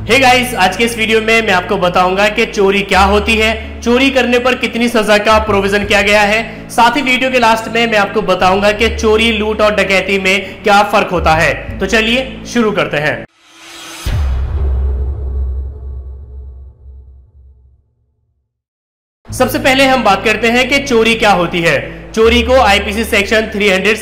Hey guys, आज के इस वीडियो में मैं आपको बताऊंगा कि चोरी क्या होती है, चोरी करने पर कितनी सजा का प्रोविजन किया गया है। साथ ही वीडियो के लास्ट में मैं आपको बताऊंगा कि चोरी, लूट और डकैती में क्या फर्क होता है। तो चलिए शुरू करते हैं। सबसे पहले हम बात करते हैं कि चोरी क्या होती है। चोरी को आईपीसी सेक्शन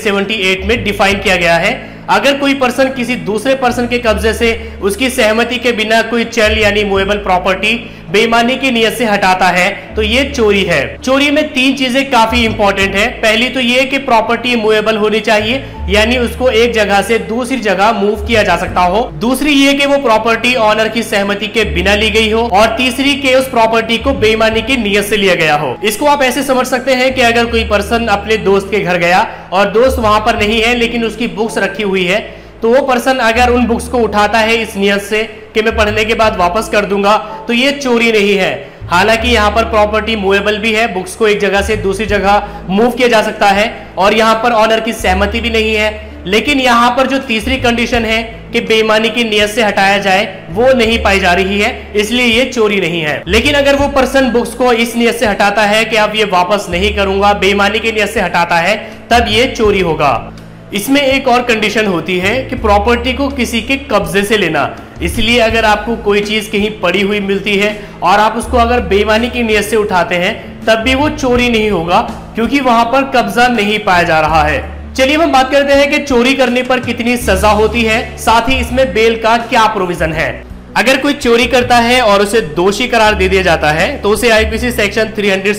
378 में डिफाइन किया गया है। अगर कोई पर्सन किसी दूसरे पर्सन के कब्जे से उसकी सहमति के बिना कोई चल यानी मूवेबल प्रॉपर्टी बेईमानी की नियत से हटाता है तो ये चोरी है। चोरी में तीन चीजें काफी इंपॉर्टेंट है। पहली तो ये कि प्रॉपर्टी मूवेबल होनी चाहिए, यानी उसको एक जगह से दूसरी जगह मूव किया जा सकता हो। दूसरी ये कि वो प्रॉपर्टी ऑनर की सहमति के बिना ली गई हो, और तीसरी कि उस प्रॉपर्टी को बेईमानी की नियत से लिया गया हो। इसको आप ऐसे समझ सकते हैं कि अगर कोई पर्सन अपने दोस्त के घर गया और दोस्त वहां पर नहीं है लेकिन उसकी बुक्स रखी हुई है, तो वो पर्सन अगर उन बुक्स को उठाता है इस नियत से कि मैं पढ़ने के बाद वापस कर दूंगा, तो ये चोरी नहीं है। हालांकि यहाँ पर प्रॉपर्टी मूवेबल भी है, बुक्स को एक जगह से दूसरी जगह मूव किया जा सकता है और यहाँ पर ऑनर की सहमति भी नहीं है, लेकिन यहाँ पर जो तीसरी कंडीशन है कि बेईमानी की नियत से हटाया जाए वो नहीं पाई जा रही है, इसलिए ये चोरी नहीं है। लेकिन अगर वो पर्सन बुक्स को इस नियत से हटाता है कि अब ये वापस नहीं करूंगा, बेईमानी की नियत से हटाता है, तब ये चोरी होगा। इसमें एक और कंडीशन होती है कि प्रॉपर्टी को किसी के कब्जे से लेना। इसलिए अगर आपको कोई चीज कहीं पड़ी हुई मिलती है और आप उसको अगर बेईमानी की नियत से उठाते हैं तब भी वो चोरी नहीं होगा, क्योंकि वहां पर कब्जा नहीं पाया जा रहा है। चलिए हम बात करते हैं कि चोरी करने पर कितनी सजा होती है, साथ ही इसमें बेल का क्या प्रोविजन है। अगर कोई चोरी करता है और उसे दोषी करार दे दिया जाता है तो उसे आईपीसी सेक्शन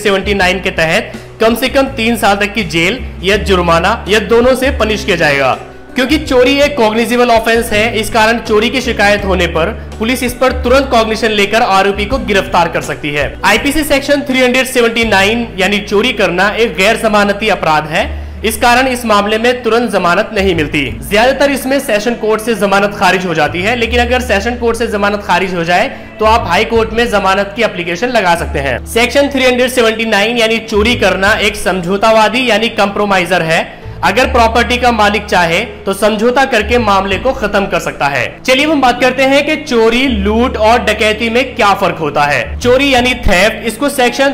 379 के तहत कम से कम 3 साल तक की जेल या जुर्माना या दोनों से पनिश किया जाएगा। क्योंकि चोरी एक कॉग्निजिबल ऑफेंस है, इस कारण चोरी की शिकायत होने पर पुलिस इस पर तुरंत कॉग्निशन लेकर आरोपी को गिरफ्तार कर सकती है। आईपीसी सेक्शन 379 यानी चोरी करना एक गैर जमानती अपराध है, इस कारण इस मामले में तुरंत जमानत नहीं मिलती। ज्यादातर इसमें सेशन कोर्ट से जमानत खारिज हो जाती है, लेकिन अगर सेशन कोर्ट से जमानत खारिज हो जाए तो आप हाई कोर्ट में जमानत की एप्लीकेशन लगा सकते हैं। सेक्शन 379 यानी चोरी करना एक समझौतावादी यानी कंप्रोमाइजर है। अगर प्रॉपर्टी का मालिक चाहे तो समझौता करके मामले को खत्म कर सकता है। चलिए हम बात करते हैं कि चोरी, लूट और डकैती में क्या फर्क होता है। चोरी यानी थेफ्ट, इसको सेक्शन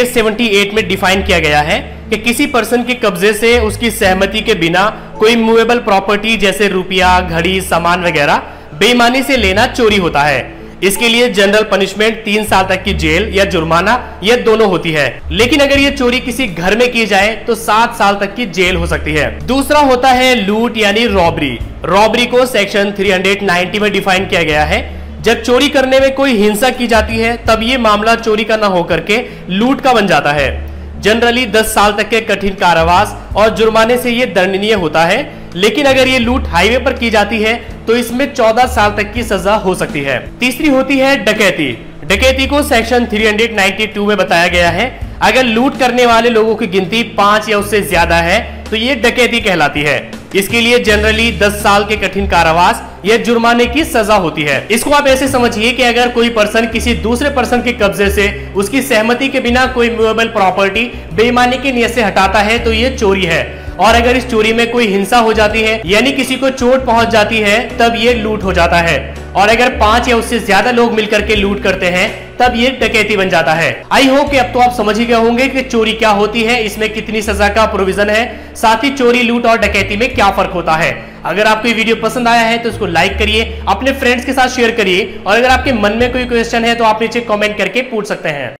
378 में डिफाइन किया गया है कि किसी पर्सन के कब्जे से उसकी सहमति के बिना कोई मूवेबल प्रॉपर्टी जैसे रुपया, घड़ी, सामान वगैरह बेईमानी से लेना चोरी होता है। इसके लिए जनरल पनिशमेंट 3 साल तक की जेल या जुर्माना ये दोनों होती है। लेकिन अगर ये चोरी किसी घर में की जाए तो 7 साल तक की जेल हो सकती है। दूसरा होता है लूट यानी रॉबरी। रॉबरी को सेक्शन 390 में डिफाइन किया गया है। जब चोरी करने में कोई हिंसा की जाती है तब ये मामला चोरी का न होकर के लूट का बन जाता है। जनरली 10 साल तक के कठिन कारावास और जुर्माने से ये दंडनीय होता है। लेकिन अगर ये लूट हाईवे पर की जाती है तो इसमें 14 साल तक की सजा हो सकती है। तीसरी होती है डकैती। डकैती को सेक्शन 392 में बताया गया है। अगर लूट करने वाले लोगों की गिनती 5 या उससे ज्यादा है तो ये डकैती कहलाती है। इसके लिए जनरली 10 साल के कठिन कारावास या जुर्माने की सजा होती है। इसको आप ऐसे समझिए कि अगर कोई पर्सन किसी दूसरे पर्सन के कब्जे से उसकी सहमति के बिना कोई मूवेबल प्रॉपर्टी बेईमानी की नियत से हटाता है तो ये चोरी है, और अगर इस चोरी में कोई हिंसा हो जाती है यानी किसी को चोट पहुंच जाती है तब ये लूट हो जाता है, और अगर 5 या उससे ज्यादा लोग मिलकर के लूट करते हैं तब ये डकैती बन जाता है। आई होप कि अब तो आप समझ ही गए होंगे कि चोरी क्या होती है, इसमें कितनी सजा का प्रोविजन है, साथ ही चोरी, लूट और डकैती में क्या फर्क होता है। अगर आपको ये वीडियो पसंद आया है तो इसको लाइक करिए, अपने फ्रेंड्स के साथ शेयर करिए, और अगर आपके मन में कोई क्वेश्चन है तो आप नीचे कमेंट करके पूछ सकते हैं।